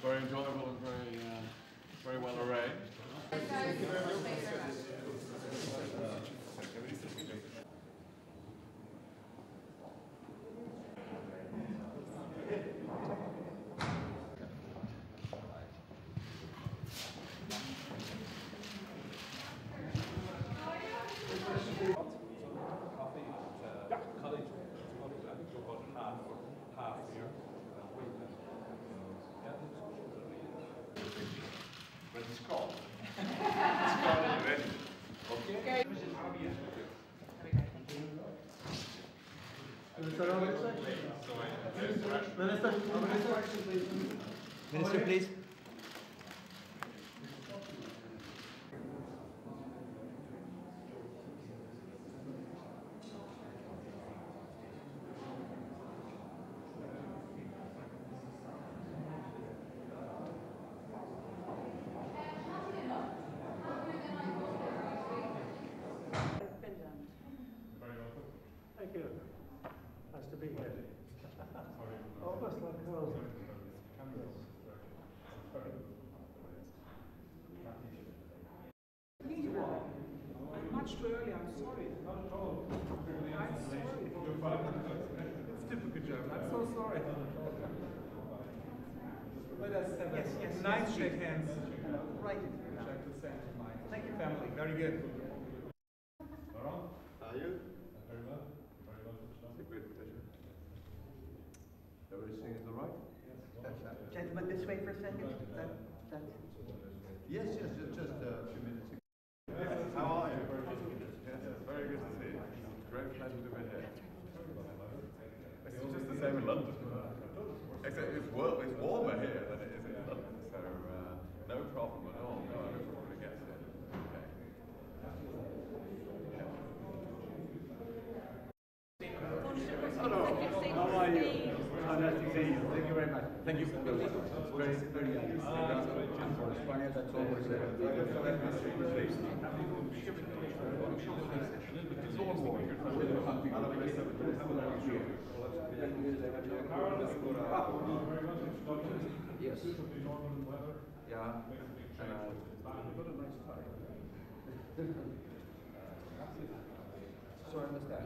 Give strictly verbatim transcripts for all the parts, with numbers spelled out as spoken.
very enjoyable and very, uh, very well arranged. Thank you very much. But it's cold. It's cold already. Okay? Minister, Minister, please. Thank you. Nice to be here. Almost like home. You are. I'm much too early, I'm sorry. Not at all. I'm sorry. It's typical German. I'm so sorry. Let us have yes, a yes, nice yes, shake hands. Right. Which I could send to my Thank you. family. Very good. Laurent, Are you? very well. Very well. It's a great pleasure. Everything is all right? Uh, gentlemen, this way for a second. That, that. Yes, yes, just, just a few minutes ago. How are you? Yes, very good to see you. Great pleasure to be here. It's just the same in London. Except it's, war it's warmer here than it is in London, so uh, no problem at all. No, I probably get it. Okay. Hello. How are you? Oh, nice to see you. Thank you very much. Thank you for the very, very nice. And for España, that's always there. Yes. Yeah. Uh, what a nice time. So I understand.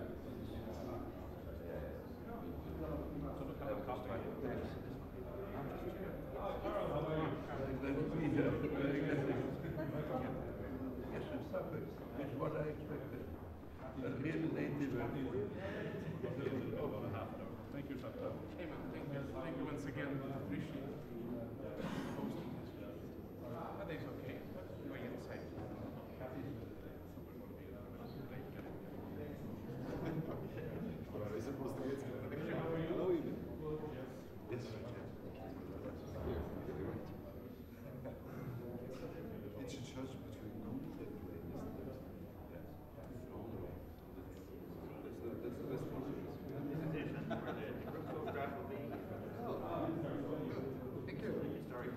It's what I expected. A real native. Thank you, Doctor. Thank you. Thank you once again. Appreciate it. That is okay. Going inside. Yes. It's a church between good and great, isn't it? Yes. That's the, that's the best possible. Thank you. Sorry,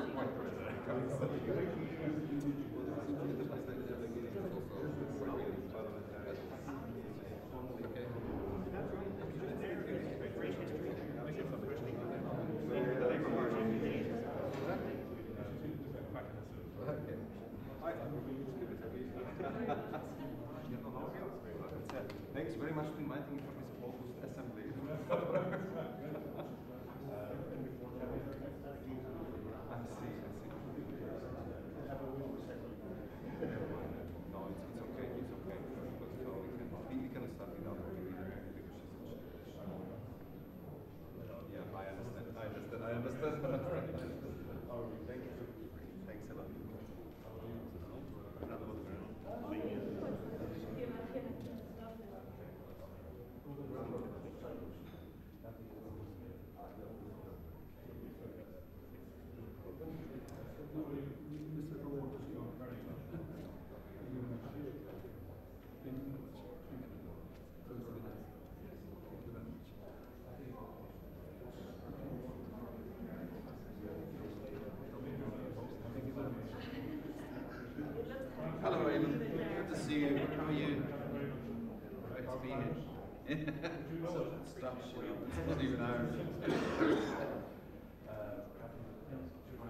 Thanks very much for inviting me for this August assembly. I see, I see. No, it's, it's okay, it's okay. So we can, we can start without yeah, I understand, I understand, I understand. Thank you. Thanks a lot. Another one. Hello, Raymond. Good to see you. How are you? Great to be here. Stuff, you know, it's not even Irish.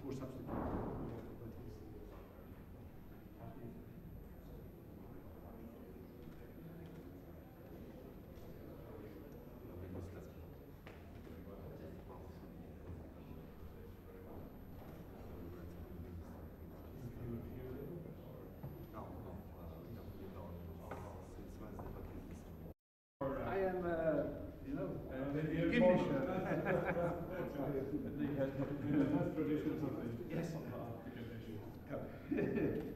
for substitute. I am, uh, you know, Guinness. The traditions of the Yes. of the African nation.